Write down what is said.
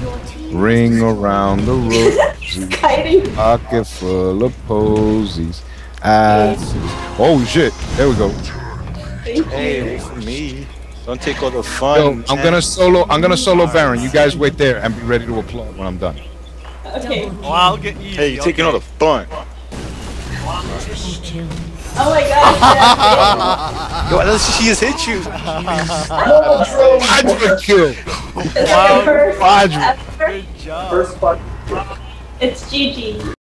Ring around the rosy. Kiting. Pocket full of posies. Asses. Oh shit! There we go. Thank Hey, you. wait for me. Don't take all the Yo, fun. I'm gonna solo Baron. You guys wait there and be ready to applaud when I'm done. Okay. Oh, I'll get easy. Hey, you're taking all the fun. Oh my gosh. Yo, let's she just hit you. Quadra kill. Wow. Quadra. Good job. It's GG.